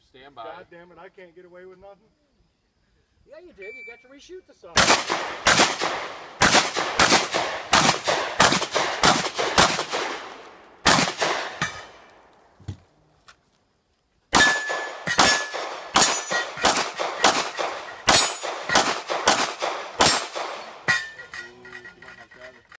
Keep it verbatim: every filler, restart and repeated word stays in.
Stand by. God damn it, I can't get away with nothing. Yeah, you did. You got to reshoot the song.